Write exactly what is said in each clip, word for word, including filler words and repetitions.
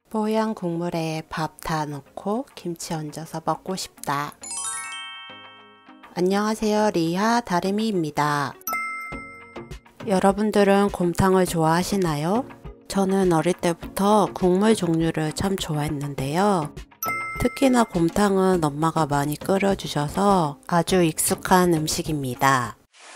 뽀얀 국물에 밥 다 넣고 김치 얹어서 먹고 싶다. 안녕하세요, 리하 다리미입니다. 여러분들은 곰탕을 좋아하시나요? 저는 어릴 때부터 국물 종류를 참 좋아했는데요. 특히나 곰탕은 엄마가 많이 끓여주셔서 아주 익숙한 음식입니다.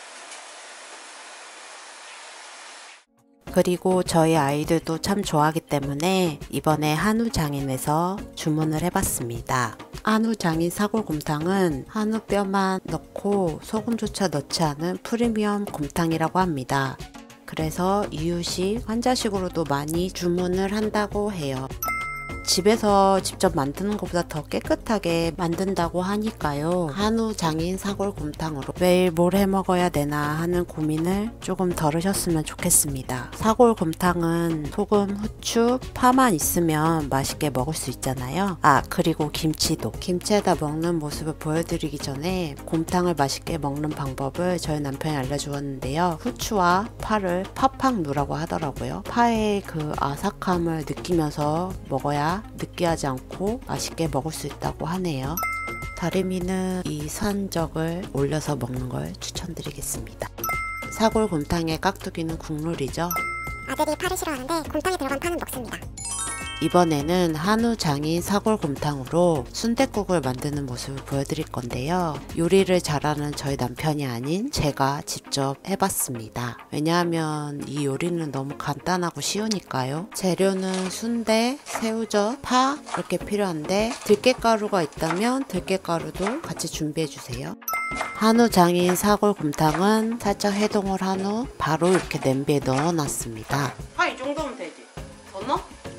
그리고 저희 아이들도 참 좋아하기 때문에 이번에 한우장인에서 주문을 해봤습니다. 한우장인 사골곰탕은 한우뼈만 넣고 소금조차 넣지 않은 프리미엄 곰탕이라고 합니다. 그래서 이유식, 환자식으로도 많이 주문을 한다고 해요. 집에서 직접 만드는 것보다 더 깨끗하게 만든다고 하니까요. 한우 장인 사골곰탕으로 매일 뭘 해 먹어야 되나 하는 고민을 조금 덜으셨으면 좋겠습니다. 사골곰탕은 소금, 후추, 파만 있으면 맛있게 먹을 수 있잖아요. 아, 그리고 김치도. 김치에다 먹는 모습을 보여드리기 전에 곰탕을 맛있게 먹는 방법을 저희 남편이 알려주었는데요. 후추와 파를 팍팍 누라고 하더라고요. 파의 그 아삭함을 느끼면서 먹어야 느끼하지 않고 맛있게 먹을 수 있다고 하네요. 다리미는 이 산적을 올려서 먹는 걸 추천드리겠습니다. 사골곰탕의 깍두기는 국룰이죠. 아들이 파를 싫어하는데 곰탕에 들어간 파는 먹습니다. 이번에는 한우 장인 사골곰탕으로 순댓국을 만드는 모습을 보여드릴 건데요. 요리를 잘하는 저희 남편이 아닌 제가 직접 해봤습니다. 왜냐하면 이 요리는 너무 간단하고 쉬우니까요. 재료는 순대, 새우젓, 파 이렇게 필요한데 들깨가루가 있다면 들깨가루도 같이 준비해주세요. 한우 장인 사골곰탕은 살짝 해동을 한 후 바로 이렇게 냄비에 넣어놨습니다. 파 이 정도면 되지? 더 넣어?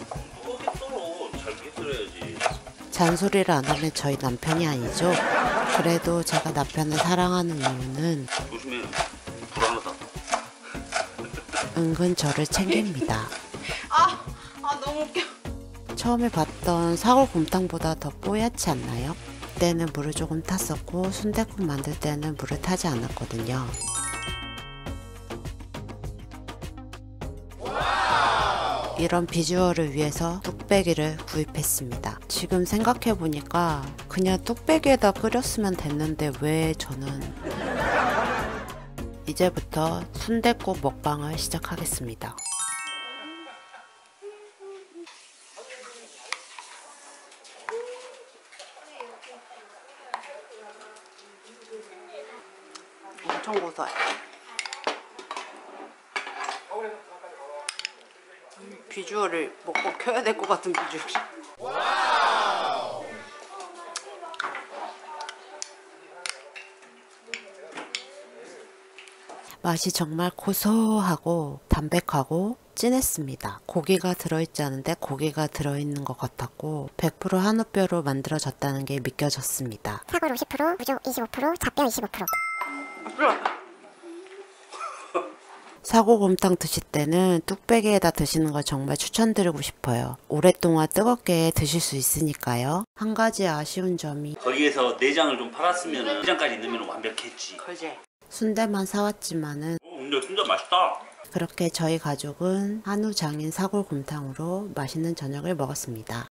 잔소리를 안 하면 저희 남편이 아니죠. 그래도 제가 남편을 사랑하는 이유는 조심해. 불안하다. 은근 저를 챙깁니다. 아, 아 너무 웃겨. 처음에 봤던 사골곰탕보다 더 뽀얗지 않나요? 그때는 물을 조금 탔었고 순댓국 만들 때는 물을 타지 않았거든요. 이런 비주얼을 위해서 뚝배기를 구입했습니다. 지금 생각해보니까 그냥 뚝배기에다 끓였으면 됐는데 왜 저는... 이제부터 순댓국 먹방을 시작하겠습니다. 엄청 고소해. 비주얼을 뭐 꼭 켜야 될 것 같은 비주얼. 맛이 정말 고소하고 담백하고 진했습니다. 고기가 들어있지 않은데 고기가 들어있는 것 같았고 백 퍼센트 한우뼈로 만들어졌다는 게 믿겨졌습니다. 사골 오십 퍼센트, 우조 이십오 퍼센트, 잡뼈 이십오 퍼센트. 사골곰탕 드실 때는 뚝배기에다 드시는 걸 정말 추천드리고 싶어요. 오랫동안 뜨겁게 드실 수 있으니까요. 한 가지 아쉬운 점이 거기에서 내장을 좀 팔았으면 내장까지 넣으면 완벽했지. 그지? 순대만 사왔지만은 어, 근데 진짜 맛있다. 그렇게 저희 가족은 한우 장인 사골곰탕으로 맛있는 저녁을 먹었습니다.